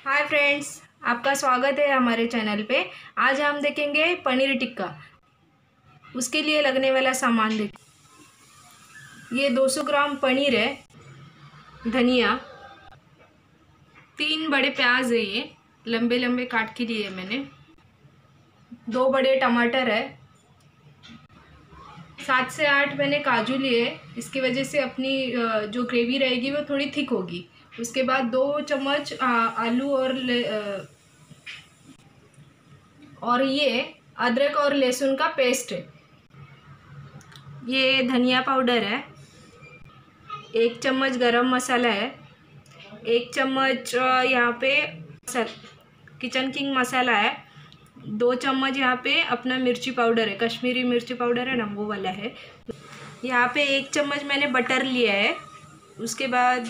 Hi friends, आपका स्वागत है हमारे चैनल पे। आज हम देखेंगे पनीर टिक्का। उसके लिए लगने वाला सामान ये 200 ग्राम पनीर है, धनिया, 3 बड़े प्याज है, ये लंबे लंबे काट के लिए मैंने, 2 बड़े टमाटर है, 7 से 8 मैंने काजू लिए। इसकी वजह से अपनी जो ग्रेवी रहेगी वो थोड़ी थिक होगी। उसके बाद 2 चम्मच आलू और ये अदरक और लहसुन का पेस्ट है। ये धनिया पाउडर है, 1 चम्मच गरम मसाला है, 1 चम्मच यहाँ पे किचन किंग मसाला है, 2 चम्मच यहाँ पे अपना मिर्ची पाउडर है, कश्मीरी मिर्ची पाउडर है ना, वो वाला है। यहाँ पे 1 चम्मच मैंने बटर लिया है। उसके बाद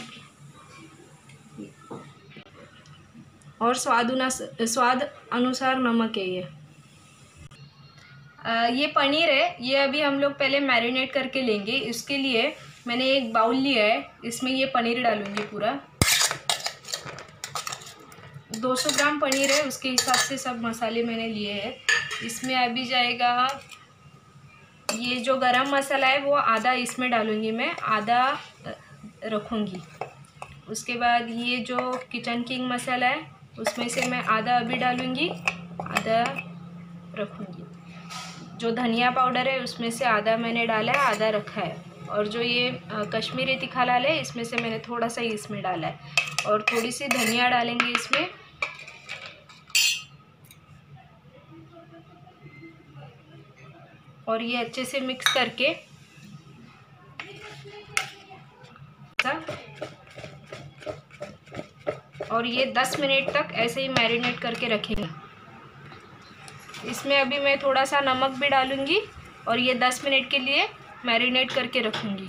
और स्वाद अनुसार नमक है। ये पनीर है, ये अभी हम लोग पहले मैरिनेट करके लेंगे। इसके लिए मैंने एक बाउल लिया है, इसमें ये पनीर डालूंगी पूरा। 200 ग्राम पनीर है, उसके हिसाब से सब मसाले मैंने लिए हैं। इसमें अभी जाएगा ये जो गरम मसाला है वो आधा इसमें डालूंगी मैं, आधा रखूँगी। उसके बाद ये जो किचन किंग मसाला है उसमें से मैं आधा अभी डालूँगी, आधा रखूँगी। जो धनिया पाउडर है उसमें से आधा मैंने डाला है, आधा रखा है। और जो ये कश्मीरी तीखा लाल है इसमें से मैंने थोड़ा सा ही इसमें डाला है, और थोड़ी सी धनिया डालेंगे इसमें। और ये अच्छे से मिक्स करके और ये 10 मिनट तक ऐसे ही मैरिनेट करके रखेंगे। इसमें अभी मैं थोड़ा सा नमक भी डालूंगी और ये 10 मिनट के लिए मैरिनेट करके रखूंगी।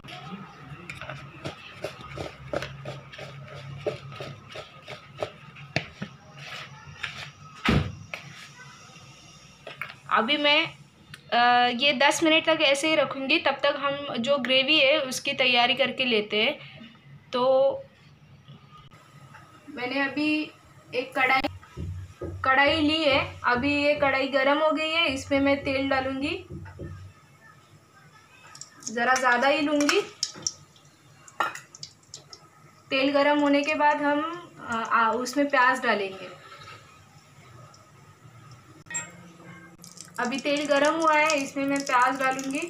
अभी मैं ये 10 मिनट तक ऐसे ही रखूंगी। तब तक हम जो ग्रेवी है उसकी तैयारी करके लेते हैं। तो मैंने अभी एक कढ़ाई ली है। अभी ये कढ़ाई गरम हो गई है, इसमें मैं तेल डालूंगी, ज़रा ज़्यादा ही लूँगी। तेल गरम होने के बाद हम उसमें प्याज डालेंगे। अभी तेल गरम हुआ है, इसमें मैं प्याज डालूंगी।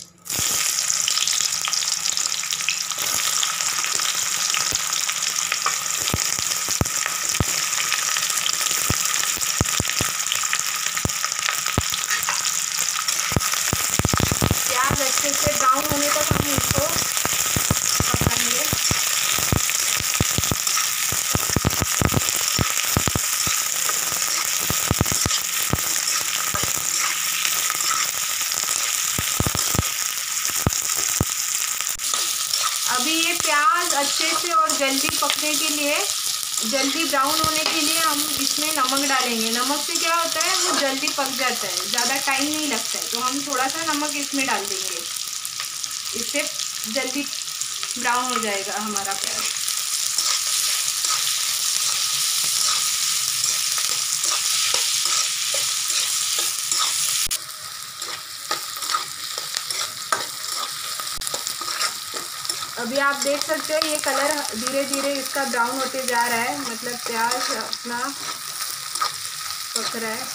प्याज अच्छे से ब्राउन होने तक हम इसको पकाएंगे। अभी ये प्याज अच्छे से और जल्दी पकने के लिए, जल्दी ब्राउन होने के लिए हम इसमें नमक डालेंगे। नमक से क्या होता है, वो जल्दी पक जाता है, ज़्यादा टाइम नहीं लगता है। तो हम थोड़ा सा नमक इसमें डाल देंगे, इससे जल्दी ब्राउन हो जाएगा हमारा प्याज। अभी आप देख सकते हैं ये कलर धीरे धीरे इसका ब्राउन होते जा रहा है, मतलब प्याज अपना पक रहा है।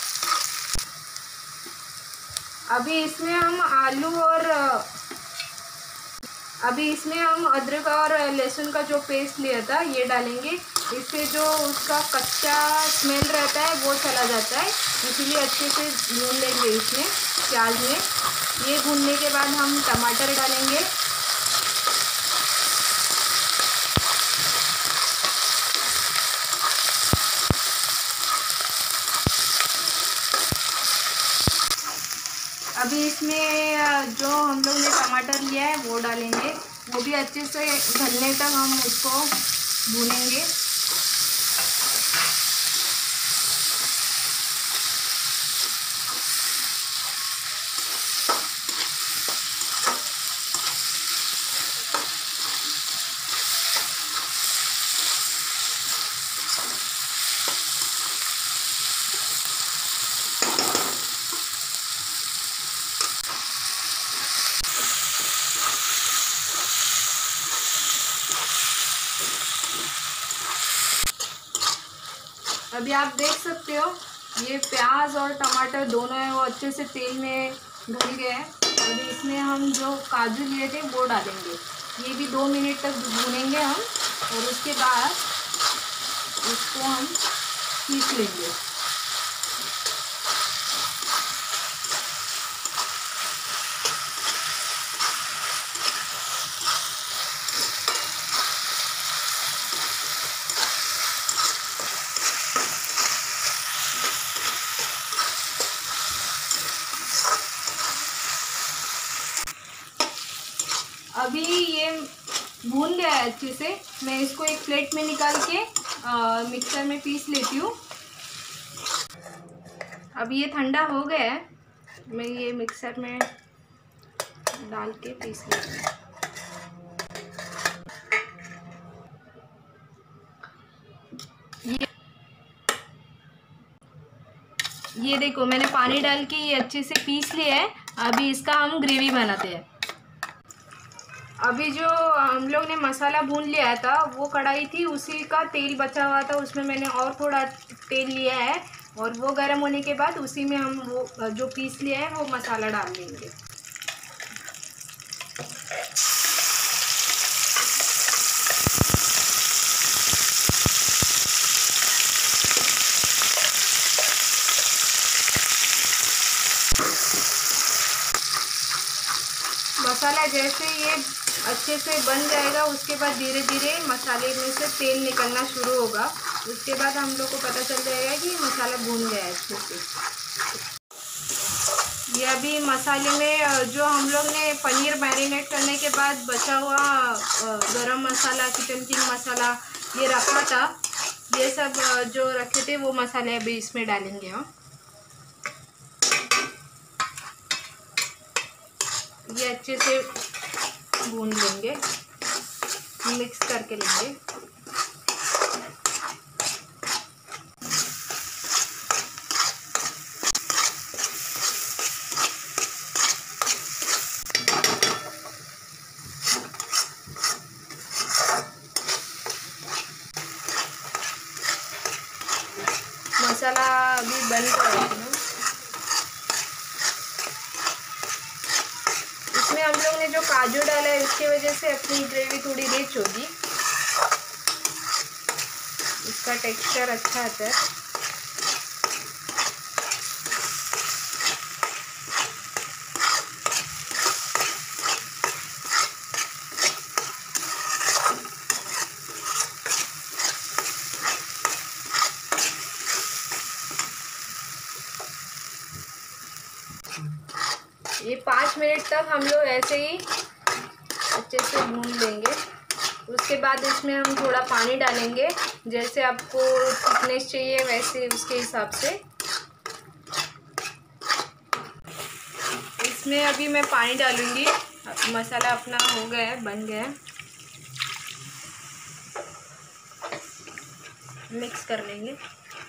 अभी इसमें हम अदरक और लहसुन का जो पेस्ट लिया था ये डालेंगे। इससे जो उसका कच्चा स्मेल रहता है वो चला जाता है, इसीलिए अच्छे से भून लेंगे इसमें प्याज में। ये भूनने के बाद हम टमाटर डालेंगे। अभी इसमें जो हम लोग ने टमाटर लिया है वो डालेंगे, वो भी अच्छे से गलने तक हम उसको भूनेंगे। अभी आप देख सकते हो ये प्याज और टमाटर दोनों है वो अच्छे से तेल में भून गए हैं। अभी इसमें हम जो काजू लिए थे वो डालेंगे। ये भी 2 मिनट तक भूनेंगे हम और उसके बाद इसको हम पीस लेंगे। अभी ये भून गया है अच्छे से। मैं इसको एक प्लेट में निकाल के मिक्सर में पीस लेती हूँ। अब ये ठंडा हो गया है, मैं ये मिक्सर में डाल के पीस लेती हूँ। ये देखो मैंने पानी डाल के ये अच्छे से पीस लिया है। अभी इसका हम ग्रेवी बनाते हैं। अभी जो हम लोग ने मसाला भून लिया था वो कढ़ाई थी, उसी का तेल बचा हुआ था, उसमें मैंने और थोड़ा तेल लिया है और वो गर्म होने के बाद उसी में हम वो जो पीस लिया है वो मसाला डाल देंगे। मसाला जैसे ये अच्छे से बन जाएगा उसके बाद धीरे धीरे मसाले में से तेल निकलना शुरू होगा। उसके बाद हम लोग को पता चल जाएगा कि मसाला भून गया है अच्छे से। ये अभी मसाले में जो हम लोग ने पनीर मैरिनेट करने के बाद बचा हुआ गरम मसाला, किचन किंग मसाला ये रखा था, ये सब जो रखे थे वो मसाले अभी इसमें डालेंगे हम। ये अच्छे से भून लेंगे, मिक्स करके लेंगे। मसाला अभी बन रहा है। इसमें हम लोग ने जो काजू डाला है उसकी वजह से अपनी ग्रेवी थोड़ी रिच होगी, इसका टेक्सचर अच्छा आता है। ये 5 मिनट तक हम लोग ऐसे ही अच्छे से भून लेंगे। उसके बाद इसमें हम थोड़ा पानी डालेंगे, जैसे आपको थिकनेस चाहिए वैसे उसके हिसाब से। इसमें अभी मैं पानी डालूंगी। मसाला अपना हो गया है, बन गया है। मिक्स कर लेंगे।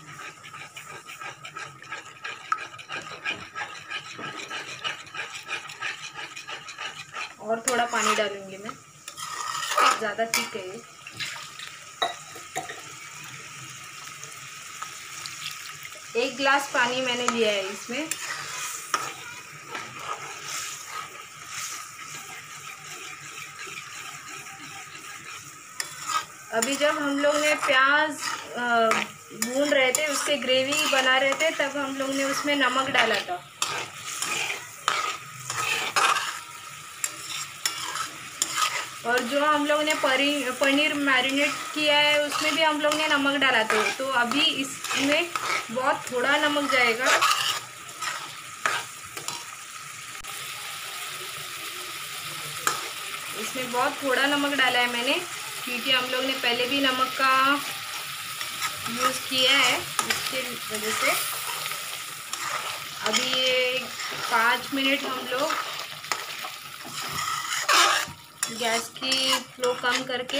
और थोड़ा पानी डालूंगी मैं, ज़्यादा थिक है ये। एक गिलास पानी मैंने लिया है इसमें। अभी जब हम लोग ने प्याज भून रहे थे, उसके ग्रेवी बना रहे थे, तब हम लोग ने उसमें नमक डाला था। और जो हम लोग ने पनीर मैरिनेट किया है उसमें भी हम लोग ने नमक डाला था। तो अभी इसमें बहुत थोड़ा नमक जाएगा। इसमें बहुत थोड़ा नमक डाला है मैंने, क्योंकि हम लोग ने पहले भी नमक का यूज़ किया है, इसके वजह से। अभी ये 5 मिनट हम लोग गैस की फ्लो कम करके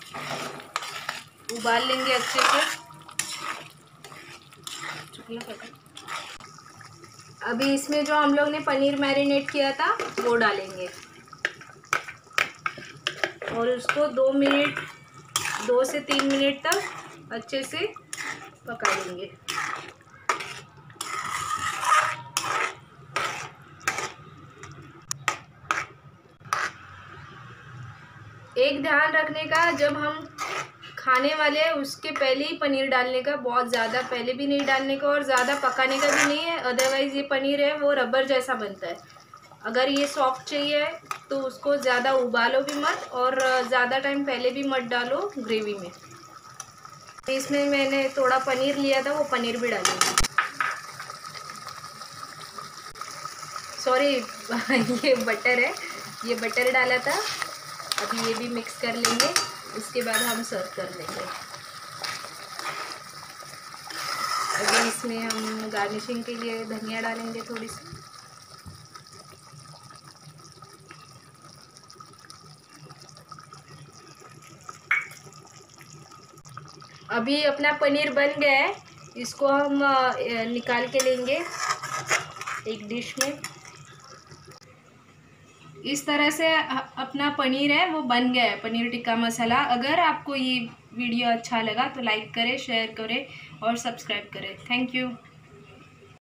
उबाल लेंगे अच्छे से। अभी इसमें जो हम लोग ने पनीर मैरिनेट किया था वो डालेंगे और उसको 2 से 3 मिनट तक अच्छे से पका लेंगे। एक ध्यान रखने का, जब हम खाने वाले हैं उसके पहले ही पनीर डालने का, बहुत ज़्यादा पहले भी नहीं डालने का और ज़्यादा पकाने का भी नहीं है, अदरवाइज़ ये पनीर है वो रबर जैसा बनता है। अगर ये सॉफ्ट चाहिए तो उसको ज़्यादा उबालो भी मत और ज़्यादा टाइम पहले भी मत डालो ग्रेवी में। इसमें मैंने थोड़ा पनीर लिया था, वो पनीर भी डालूंगी। सॉरी ये बटर है, ये बटर डाला था। अभी ये भी मिक्स कर लेंगे, उसके बाद हम सर्व कर लेंगे। अभी इसमें हम गार्निशिंग के लिए धनिया डालेंगे थोड़ी सी। अभी अपना पनीर बन गया है, इसको हम निकाल के लेंगे एक डिश में। इस तरह से अपना पनीर है वो बन गया है, पनीर टिक्का मसाला। अगर आपको ये वीडियो अच्छा लगा तो लाइक करें, शेयर करें और सब्सक्राइब करें। Thank you.